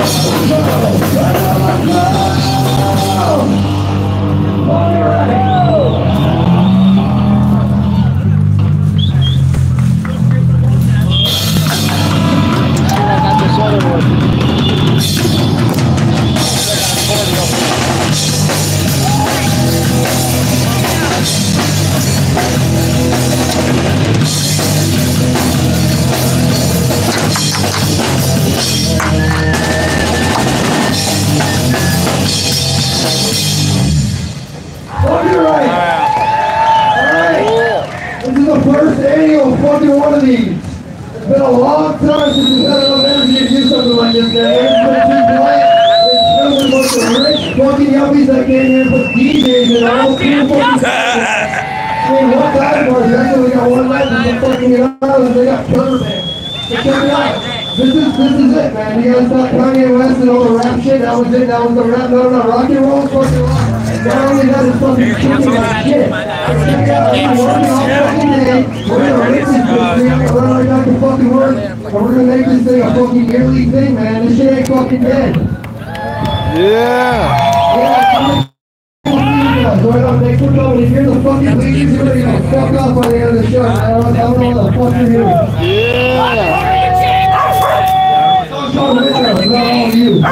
First annual fucking one of these. It's been a long time since we've had enough energy to do something like this, man. It's been too blank. It's been with the rich fucking yuppies that came here and put DJs in our whole fucking one time party. Actually, we got one night in the fucking island. They got killer bands. So check it out. This is it, man. You guys thought Kanye West and all the rap shit, that was it. That was the rap. No, rock and roll, fucking rock. Not only that, it's fucking kicking that shit. Check it out. We're working all fucking day. We're gonna rip this thing. We're gonna run back to fucking work. And we're gonna make this thing a fucking yearly thing, man. This shit ain't fucking dead. Yeah. Thanks for coming. If you're the fucking ladies, you're gonna fuck off by the end of the show. I don't know what the fuck you're doing. Yeah. It's not all of you.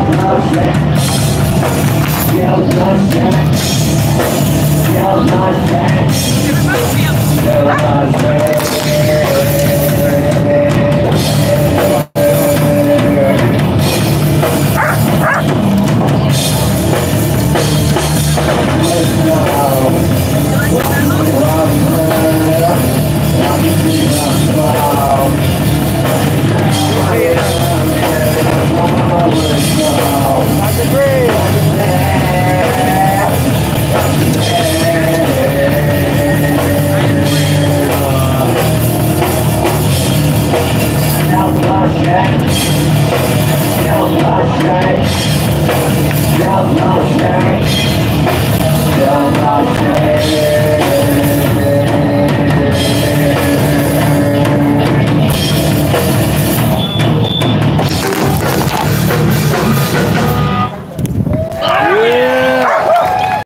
Yeah,